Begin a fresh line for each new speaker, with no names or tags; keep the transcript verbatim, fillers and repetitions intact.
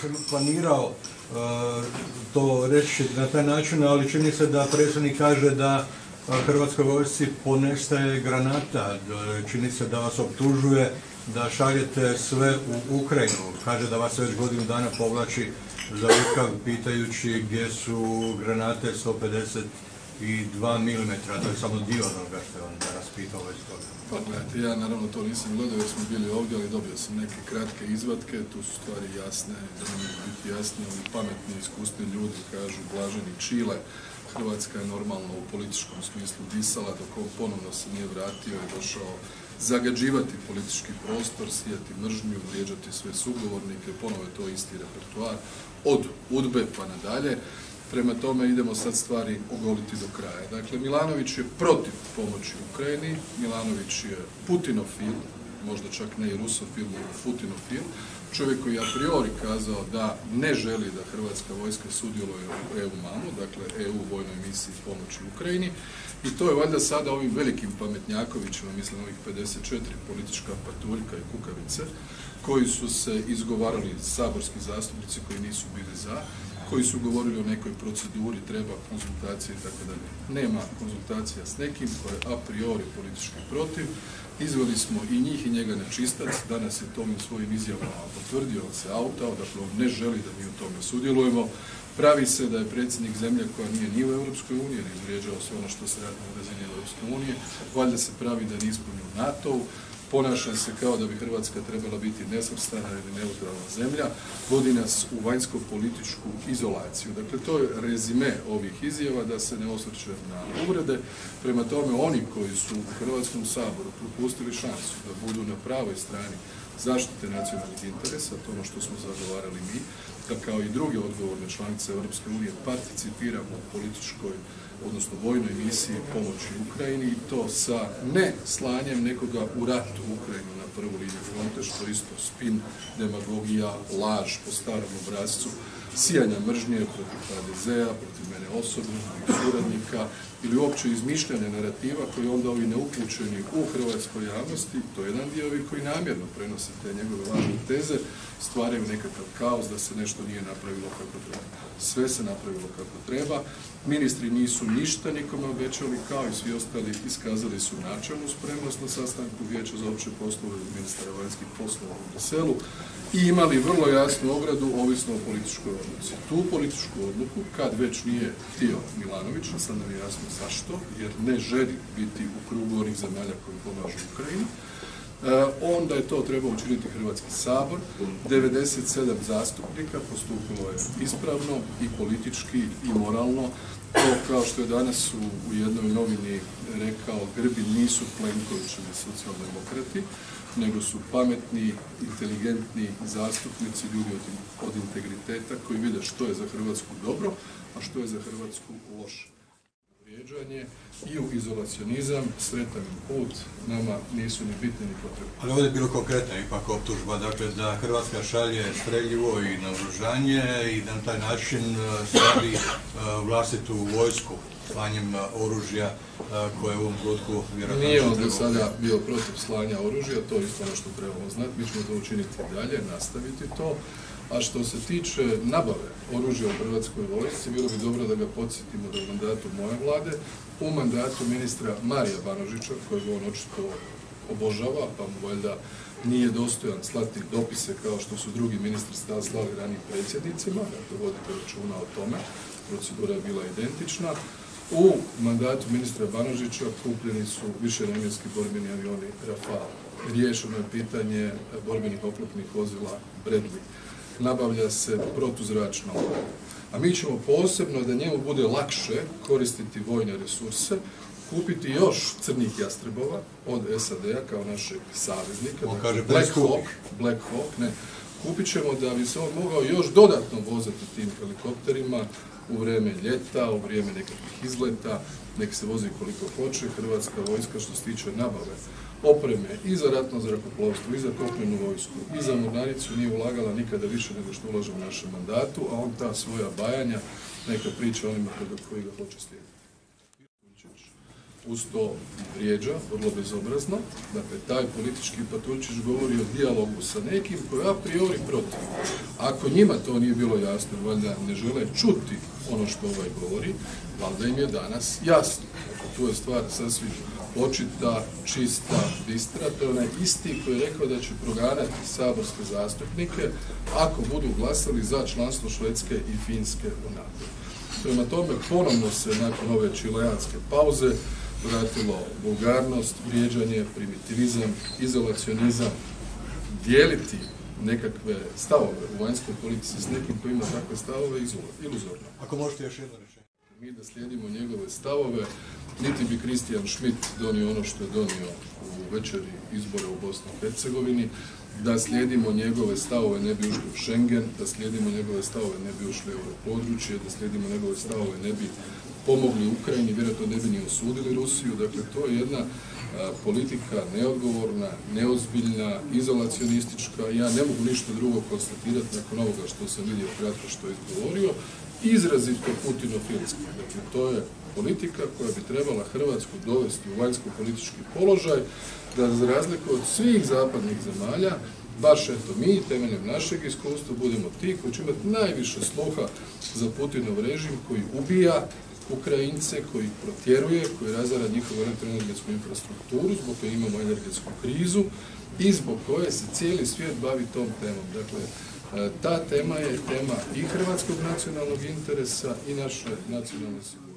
nisam planirao to reći na taj način, ali čini se da predsjednik kaže da Hrvatskoj vojsci ponestaje granata, čini se da vas optužuje da šaljete sve u Ukrajinu, kaže da vas već godinu dana povlači za rukav pitajući gdje su granate sto pedeset dva milimetra, to je samo dio onoga što je on danas pitao već toga.
Pa gledajte, ja naravno to nisam gledao jer smo bili ovdje, ali dobio sam neke kratke izvatke, tu su stvari jasne, da ne mogu biti jasne, ovi pametni, iskusni ljudi kažu Blaženi Čile, Hrvatska je normalno u političkom smislu disala, dok on ponovno se nije vratio i došao zagađivati politički prostor, sijati mržnju, vrijeđati sve sugovornike, ponovo je to isti repertoar, od udbe pa nadalje. Prema tome idemo sad stvari ogoliti do kraja. Dakle, Milanović je protiv pomoći Ukrajini, Milanović je putinofil, možda čak ne i rusofil, nego putinofil, čovjek koji je a priori kazao da ne želi da Hrvatska vojska sudjeluje u E U MAM-u, dakle E U vojnoj misiji pomoći Ukrajini, i to je valjda sada ovim velikim pametnjakovićima, mislim ovih pedeset četiri politička patuljka i kukavice, koji su se izgovarali, saborski zastupnici koji nisu bili za, koji su govorili o nekoj proceduri, treba konzultacije i tako dalje. Nema konzultacija s nekim koji je a priori politički protiv. Izveli smo i njih i njega na čistac. Danas je to svojim izjavama potvrdio, on se autao, dakle on ne želi da mi u tome sudjelujemo. Pravi se da je predsjednik zemlje koja nije ni u Europskoj uniji, jer je izvrijeđao sve ono što se radi na razini Europske unije. Valjda se pravi da nismo ni u NATO-u. Ponaša se kao da bi Hrvatska trebala biti nesvrstana ili neutralna zemlja, vodi nas u vanjsko-političku izolaciju. Dakle, to je rezime ovih izjava, da se ne osvrće na uvrede. Prema tome, oni koji su u Hrvatskom saboru propustili šansu da budu na pravoj strani zaštite nacionalnih interesa, to ono što smo zagovarali mi, da kao i druge odgovorne članice Europske unije participiramo u političkoj, odnosno vojnoj misiji pomoći Ukrajini, i to sa ne slanjem nekoga u rat u Ukrajinu na prvu liniju fronte, što isto spin, demagogija, laž po starom obrazcu, sijanja mržnje protiv H D Z-a, protiv mene osobno, mojih suradnika, ili uopće izmišljanja narativa koji onda ovi neuključeni u hrvatskoj javnosti, to je jedan dio ovi koji namjerno prenose te njegove lažne teze, stvaraju nekakav kaos da se nešto nije napravilo kako treba. Sve se napravilo kako treba. Ministri nisu ništa nikome obećali, kao i svi ostali iskazali su načelnu spremnost na sastanku Vijeća za opće poslove ministara vanjskih poslova u Briselu i imali vrlo jasnu ogradu ovisno o političkoj odluci. Tu političku odluku, kad već nije htio Milanović, a sad nam je jasno zašto, jer ne želi biti u krugu onih zemalja koji pomažu Ukrajini, onda je to trebao učiniti Hrvatski sabor. devedeset sedam zastupnika postupilo je ispravno i politički i moralno. To, kao što je danas u, u jednoj novini rekao Grbin, nisu Plenkovićevi socijaldemokrati, nego su pametni, inteligentni zastupnici, ljudi od, od integriteta koji vide što je za Hrvatsku dobro, a što je za Hrvatsku loše. Vrijeđanje i u izolacionizam, sretan put, nama nisu ni bitni ni potrebni.
Ali ovdje je bilo konkretna ipak optužba, dakle da Hrvatska šalje streljivo i naoružanje i da na taj način slabi vlastitu vojsku slanjem oružja koje u ovom trenutku vjerojatno...
Nije on do sada bio protiv slanja oružja, to je isto ono što trebamo znati, mi ćemo to učiniti dalje, nastaviti to. A što se tiče nabave oružja u Hrvatskoj vojsci, bilo bi dobro da ga podsjetimo da u mandatu moje vlade, u mandatu ministra Marija Banožića, kojeg on očito obožava, pa mu valjda nije dostojan slati dopise kao što su drugi ministri slali ranijim predsjednicima, dakle vodite računa o tome, procedura je bila identična. U mandatu ministra Banožića kupljeni su višenamjenski borbeni avioni Rafale. Riješeno je pitanje borbenih oklopnih vozila Bradley. Nabavlja se protuzračna obrana. A mi ćemo posebno, da njemu bude lakše koristiti vojne resurse, kupiti još crnih jastrebova od S A D-a kao našeg saveznika.
On kaže
Black Hawk, Black Hawk, ne. Kupit ćemo da bi se on mogao još dodatno vozati tim helikopterima u vrijeme ljeta, u vrijeme nekakvih izleta, nek se vozi koliko hoće. Hrvatska vojska što se tiče nabave opreme i za ratno zrakoplovstvo, i za kopnenu vojsku, i za mornaricu nije ulagala nikada više nego što ulaže u našem mandatu, a on ta svoja bajanja neka priča onima koji ga hoće slijediti. Uz to vrijeđa, vrlo bezobrazno, dakle taj politički patuljčić govori o dijalogu sa nekim koji je a priori protiv. Ako njima to nije bilo jasno, valjda ne žele čuti ono što ovaj govori, valjda im je danas jasno. Dakle, tu je stvar sasvim očita, čista, bistra. To je onaj isti koji je rekao da će proganjati saborske zastupnike ako budu glasali za članstvo Švedske i Finske u NATO. Prema tome, ponovno se nakon ove čileanske pauze vratilo vulgarnost, vrijeđanje, primitivizam, izolacionizam, dijeliti nekakve stavove u vanjskoj politici s nekim koji ima takve stavove iluzorno.
Ako možete još jedno rečenje.
Mi da slijedimo njegove stavove, niti bi Christian Schmidt donio ono što je donio u večeri izbora u Bosni i Hercegovini, da slijedimo njegove stavove ne bi ušli u Schengen, da slijedimo njegove stavove ne bi ušli u Europodručje, da slijedimo njegove stavove ne bi pomogli Ukrajini, vjerojatno ne bi ni osudili Rusiju. Dakle, to je jedna a, politika neodgovorna, neozbiljna, izolacionistička. Ja ne mogu ništa drugo konstatirati nakon ovoga što sam vidio kratko što je izgovorio, izrazito putinofilski. Dakle, to je politika koja bi trebala Hrvatsku dovesti u vanjsko-politički položaj, da za razliku od svih zapadnih zemalja, baš eto mi, temeljem našeg iskustva, budemo ti koji će imati najviše sluha za Putinov režim koji ubija Ukrajince, koji protjeruje, koji razara njihovu elektroenergetsku infrastrukturu, zbog koje imamo energetsku krizu i zbog koje se cijeli svijet bavi tom temom. Dakle, ta tema je tema i hrvatskog nacionalnog interesa i naše nacionalne sigurnosti.